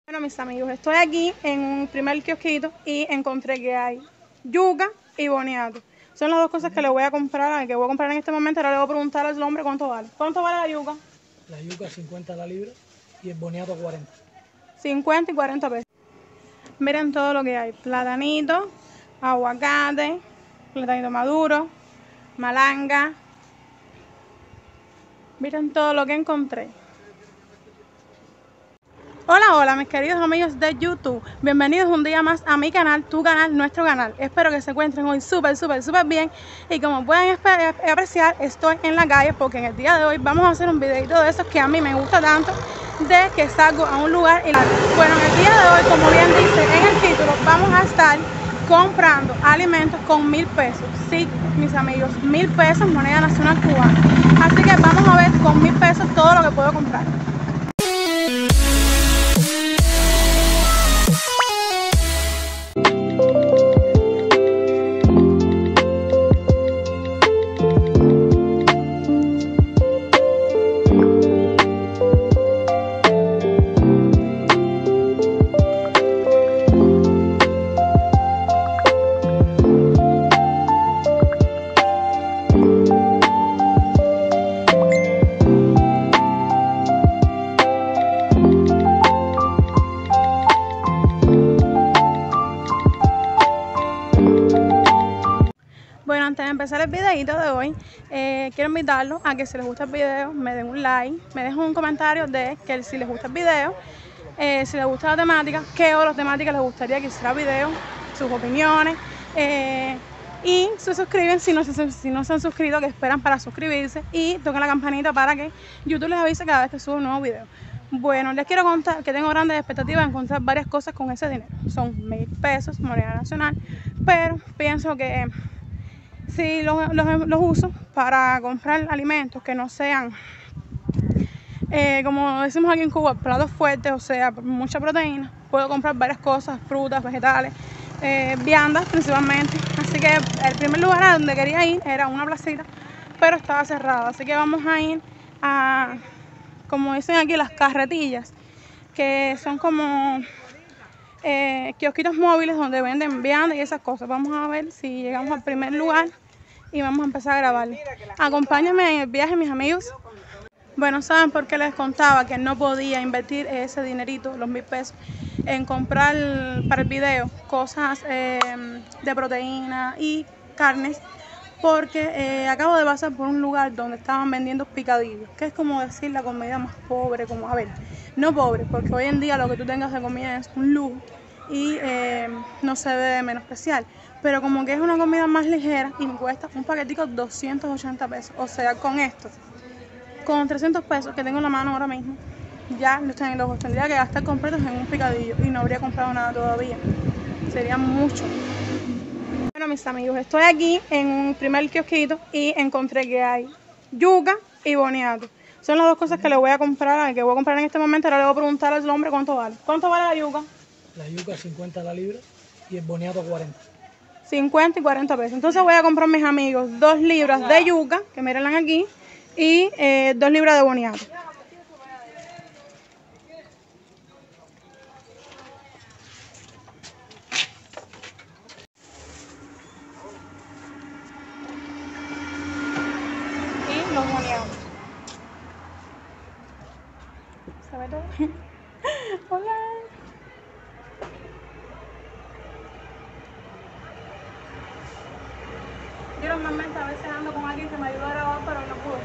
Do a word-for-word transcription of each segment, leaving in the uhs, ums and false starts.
Bueno, mis amigos, estoy aquí en un primer kiosquito y encontré que hay yuca y boniato. Son las dos cosas que le voy a comprar, que voy a comprar en este momento. Ahora le voy a preguntar al hombre cuánto vale. ¿Cuánto vale la yuca? La yuca cincuenta la libra y el boniato cuarenta. cincuenta y cuarenta pesos. Miren todo lo que hay. Platanito, aguacate, platanito maduro, malanga. Miren todo lo que encontré. Hola, hola mis queridos amigos de YouTube, bienvenidos un día más a mi canal, tu canal, nuestro canal. Espero que se encuentren hoy súper, súper, súper bien. Y como pueden apreciar, estoy en la calle porque en el día de hoy vamos a hacer un videito de esos que a mí me gusta tanto, de que salgo a un lugar y... Bueno, en el día de hoy, como bien dice en el título, vamos a estar comprando alimentos con mil pesos. Sí, mis amigos, mil pesos, moneda nacional cubana. Así que vamos a ver con mil pesos todo lo que puedo comprar. Bueno, antes de empezar el videito de hoy, eh, quiero invitarlos a que si les gusta el video, me den un like, me dejen un comentario de que si les gusta el video, eh, si les gusta la temática, qué otras temáticas les gustaría que hiciera video, sus opiniones, eh, y se suscriben si no se, si no se han suscrito, que esperan para suscribirse, y toquen la campanita para que YouTube les avise cada vez que subo un nuevo video. Bueno, les quiero contar que tengo grandes expectativas de encontrar varias cosas con ese dinero. Son mil pesos, moneda nacional, pero pienso que si los, los, los uso para comprar alimentos que no sean, eh, como decimos aquí en Cuba, platos fuertes, o sea, mucha proteína, puedo comprar varias cosas, frutas, vegetales, eh, viandas principalmente. Así que el primer lugar a donde quería ir era una placita, pero estaba cerrada. Así que vamos a ir a, como dicen aquí, las carretillas, que son como eh, kiosquitos móviles donde venden viandas y esas cosas. Vamos a ver si llegamos al primer lugar y vamos a empezar a grabarles. Acompáñenme en el viaje, mis amigos. Bueno, ¿saben por qué les contaba que no podía invertir ese dinerito, los mil pesos, en comprar para el video cosas eh, de proteína y carnes? Porque eh, acabo de pasar por un lugar donde estaban vendiendo picadillos, que es como decir la comida más pobre, como, a ver, no pobre, porque hoy en día lo que tú tengas de comida es un lujo y eh, no se ve menos especial, pero como que es una comida más ligera y me cuesta un paquetico doscientos ochenta pesos. O sea, con esto, con trescientos pesos que tengo en la mano ahora mismo, ya los tendría que gastar completos en un picadillo y no habría comprado nada todavía. Sería mucho. Bueno, mis amigos, estoy aquí en un primer kiosquito y encontré que hay yuca y boniato. Son las dos cosas que le voy a comprar, que voy a comprar en este momento. Ahora le voy a preguntar al hombre cuánto vale. ¿Cuánto vale la yuca? La yuca cincuenta la libra y el boniato cuarenta. cincuenta y cuarenta pesos. Entonces voy a comprar, mis amigos, dos libras de yuca, que mírenla aquí, y eh, dos libras de boniato. Y los boniatos. ¿Se ve todo? Hola. Yo normalmente a veces ando con alguien que me ayuda a grabar, pero no pude.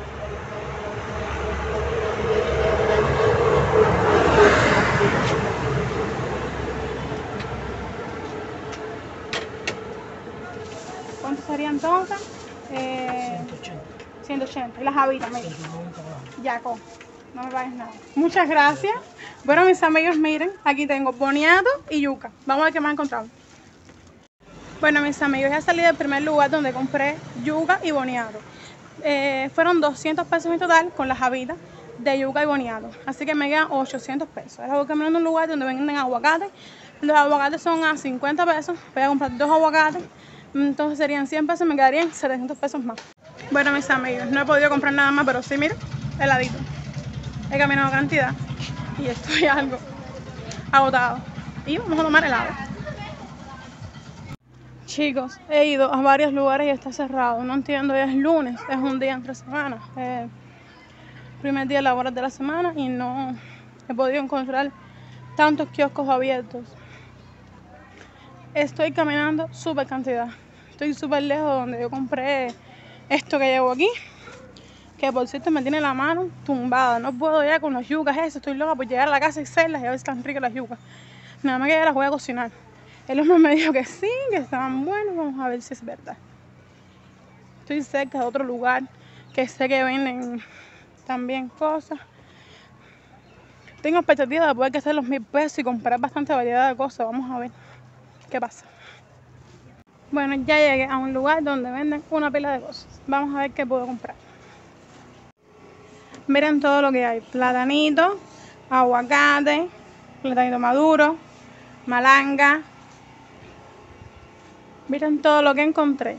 ¿Cuánto sería entonces? Eh, ciento ochenta. ciento ochenta. Y las habitas, mira. Ya, con. No me pagues nada. Muchas gracias. Bueno, mis amigos, miren, aquí tengo boniato y yuca. Vamos a ver qué más encontramos. Bueno, mis amigos, ya salí del primer lugar donde compré yuca y boniato. Eh, fueron doscientos pesos en total con las habitas de yuca y boniato. Así que me quedan ochocientos pesos. Ahora voy caminando a un lugar donde venden aguacates. Los aguacates son a cincuenta pesos. Voy a comprar dos aguacates. Entonces serían cien pesos, me quedarían setecientos pesos más. Bueno, mis amigos, no he podido comprar nada más, pero sí, miren, heladito. He caminado cantidad y estoy algo agotado. Y vamos a tomar helado. Chicos, he ido a varios lugares y está cerrado. No entiendo, ya es lunes, es un día entre semanas. Eh, primer día laboral de la semana y no he podido encontrar tantos kioscos abiertos. Estoy caminando súper cantidad. Estoy súper lejos de donde yo compré esto que llevo aquí. Que por cierto me tiene la mano tumbada. No puedo ya con las yucas eso. Estoy loca por llegar a la casa y hacerlas y a ver si están ricas las yucas. Nada más que ya las voy a cocinar. El hombre me dijo que sí, que estaban buenos. Vamos a ver si es verdad. Estoy cerca de otro lugar que sé que venden también cosas. Tengo expectativa de poder gastar los mil pesos y comprar bastante variedad de cosas. Vamos a ver qué pasa. Bueno, ya llegué a un lugar donde venden una pila de cosas. Vamos a ver qué puedo comprar. Miren todo lo que hay. Platanito, aguacate, platanito maduro, malanga. Miren todo lo que encontré.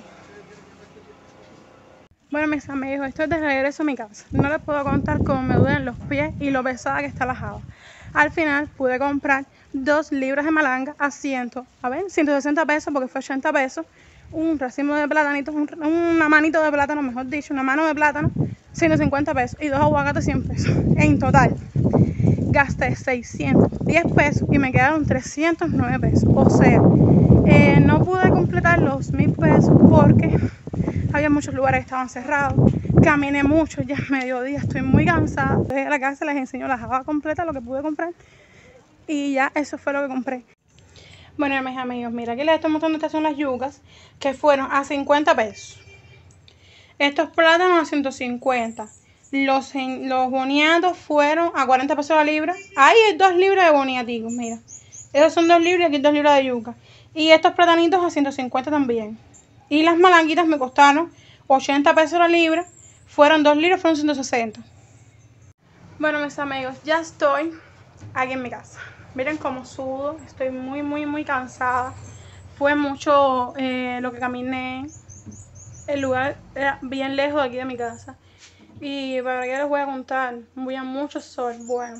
Bueno, mis amigos, estoy de regreso a mi casa. No les puedo contar cómo me duelen los pies y lo pesada que está la java. Al final pude comprar dos libras de malanga a ciento, a ver, ciento sesenta pesos porque fue ochenta pesos. Un racimo de plátanitos, un, una manito de plátano, mejor dicho, una mano de plátano, ciento cincuenta pesos y dos aguacates cien pesos. En total gasté seiscientos diez pesos y me quedaron trescientos nueve pesos. O sea, eh, no pude completar los mil pesos porque había muchos lugares que estaban cerrados. Caminé mucho, ya es mediodía, estoy muy cansada. Desde la casa les enseño la java completa, lo que pude comprar. Y ya eso fue lo que compré. Bueno, mis amigos, mira, aquí les estoy mostrando, estas son las yucas que fueron a cincuenta pesos. Estos plátanos a ciento cincuenta. Los, los boniatos fueron a cuarenta pesos la libra. Ahí hay dos libras de boniaticos, mira. Esos son dos libras y aquí dos libras de yuca. Y estos platanitos a ciento cincuenta también. Y las malanguitas me costaron ochenta pesos la libra. Fueron dos libras, fueron ciento sesenta. Bueno, mis amigos, ya estoy aquí en mi casa. Miren cómo sudo, estoy muy, muy, muy cansada. Fue mucho eh, lo que caminé. El lugar era bien lejos de aquí de mi casa. Y para qué les voy a contar, voy a mucho sol. Bueno,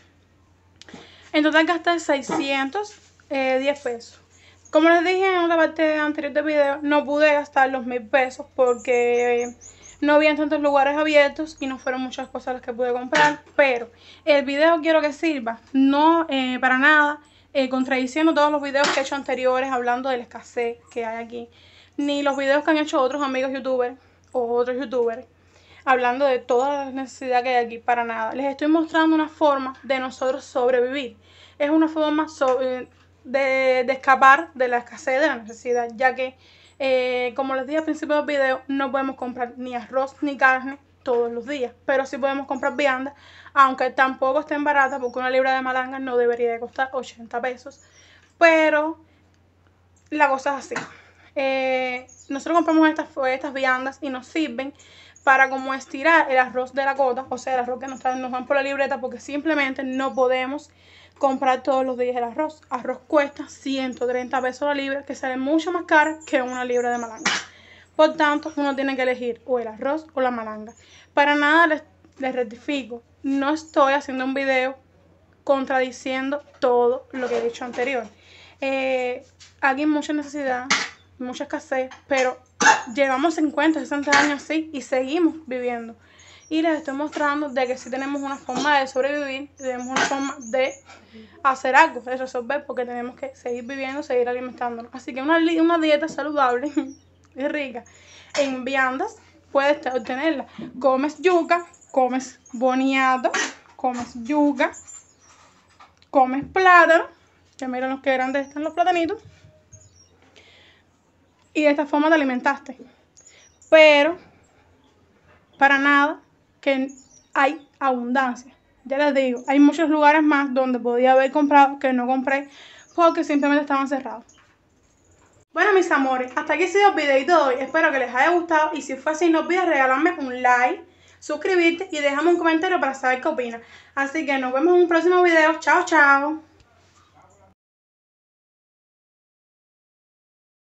en total gasté seiscientos diez pesos. Como les dije en otra parte anterior del video, no pude gastar los mil pesos porque no había tantos lugares abiertos y no fueron muchas cosas las que pude comprar. Pero el video quiero que sirva, no eh, para nada, eh, contradiciendo todos los videos que he hecho anteriores hablando de la escasez que hay aquí, ni los videos que han hecho otros amigos youtubers o otros youtubers hablando de toda la necesidad que hay aquí, para nada. Les estoy mostrando una forma de nosotros sobrevivir. Es una forma sobre, de, de escapar de la escasez, de la necesidad, ya que Eh, como les dije al principio del video, no podemos comprar ni arroz ni carne todos los días, pero sí podemos comprar viandas, aunque tampoco estén baratas, porque una libra de malanga no debería de costar ochenta pesos, pero la cosa es así. Eh, nosotros compramos estas, estas viandas y nos sirven para como estirar el arroz de la cota, o sea, el arroz que nos, nos dan por la libreta, porque simplemente no podemos comprar todos los días el arroz. Arroz cuesta ciento treinta pesos la libra, que sale mucho más caro que una libra de malanga. Por tanto, uno tiene que elegir o el arroz o la malanga. Para nada les, les rectifico, no estoy haciendo un video contradiciendo todo lo que he dicho anterior. Eh, aquí hay mucha necesidad, mucha escasez, pero llevamos cincuenta, sesenta años así y seguimos viviendo. Y les estoy mostrando de que sí tenemos una forma de sobrevivir, tenemos una forma de hacer algo, de resolver, porque tenemos que seguir viviendo, seguir alimentándonos. Así que una, una dieta saludable y rica en viandas puedes obtenerla. Comes yuca, comes boniato, comes yuca, comes plátano, que miren los que grandes están los platanitos, y de esta forma te alimentaste. Pero para nada que hay abundancia. Ya les digo, hay muchos lugares más donde podía haber comprado que no compré porque simplemente estaban cerrados. Bueno, mis amores, hasta aquí ha sido el videito de hoy. Espero que les haya gustado y si fue así, no olvides regalarme un like, suscribirte y dejarme un comentario para saber qué opinas. Así que nos vemos en un próximo video. Chao, chao.